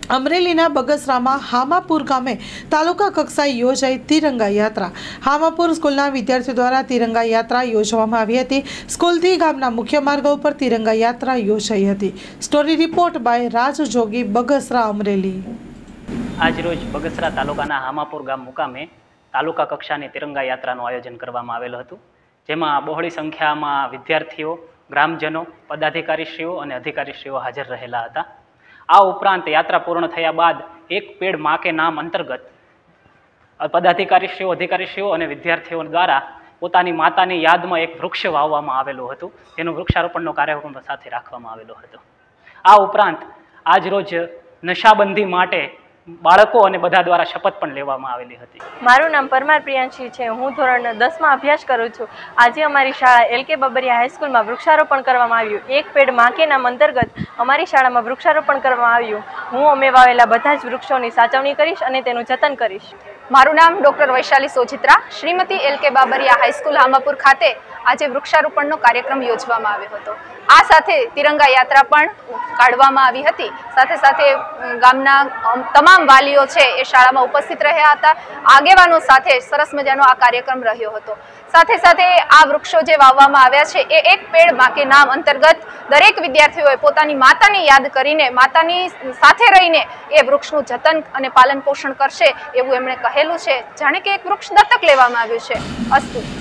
અમરેલીના બગસરામાં હામાપુર ગામે તાલુકા કક્ષાએ યોજાઈ તિરંગા યાત્રા। હામાપુર સ્કૂલના વિદ્યાર્થીઓ દ્વારા તિરંગા યાત્રા યોજવામાં આવી હતી। સ્કૂલથી ગામના મુખ્ય માર્ગો ઉપર તિરંગા યાત્રા યોજાઈ હતી। Story report by Raj Jogi, Bagasara, Amreli. આજરોજ બગસરા તાલુકાના હામાપુર ગામ મુકામે તાલુકા કક્ષાની તિરંગા યાત્રાનું આયોજન કરવામાં આવેલું હતું, જેમાં બહોળી સંખ્યામાં વિદ્યાર્થીઓ, ગ્રામજનો, પદાધિકારીશ્રીઓ અને અધિકારીશ્રીઓ હાજર રહેલા હતા। આ ઉપરાંત યાત્રા પૂર્ણ થયા બાદ એક પેડ માં કે નામ અંતર્ગત પદાધિકારીશ્રીઓ, અધિકારીશ્રીઓ અને વિદ્યાર્થીઓ દ્વારા પોતાની માતાની યાદમાં એક વૃક્ષ વાવવામાં આવેલું હતું, જેનું વૃક્ષારોપણનો કાર્યક્રમ સાથે રાખવામાં આવેલો હતો। આ ઉપરાંત આજ રોજ નશાબંધી માટે બાળકો અને બધા દ્વારા શપથ પણ લેવામાં આવેલી હતી। મારું નામ પરમાર પ્રિયાંશી છે। હું ધોરણ 10 માં અભ્યાસ કરું છું। આજે અમારી શાળા LK બાબરિયા હાઈસ્કૂલમાં વૃક્ષારોપણ કરવામાં આવ્યું। એક પેડ માં કે નામ અંતર્ગત અમારી શાળામાં વૃક્ષારોપણ કરવામાં આવ્યું। હું અમે વાવેલા બધા જ વૃક્ષોની સાચવણી કરીશ અને તેનું જતન કરીશ। મારું નામ doctor Vaishali Sojitra. Shrimati LK Babariya high school Hamapur ખાતે આજે વૃક્ષારોપણનો કાર્યક્રમ યોજવામાં આવ્યો હતો। આ સાથે તિરંગા યાત્રા પણ કાઢવામાં આવી હતી। સાથે સાથે ગામના તમામ વાલીઓ છે એ શાળામાં ઉપસ્થિત રહ્યા હતા। આગેવાનો સાથે સરસ મજાનો આ કાર્યક્રમ રહ્યો હતો। સાથે સાથે આ વૃક્ષો જે વાવવામાં આવ્યા છે એ એક પેડ માં કે નામ અંતર્ગત દરેક વિદ્યાર્થીઓએ પોતાની માતાની યાદ કરીને, માતાની સાથે રહીને એ વૃક્ષનું જતન અને પાલન પોષણ કરશે એવું એમણે કહેલું છે, જાણે કે એક વૃક્ષ દત્તક લેવામાં આવ્યું છે। અસ્તુ।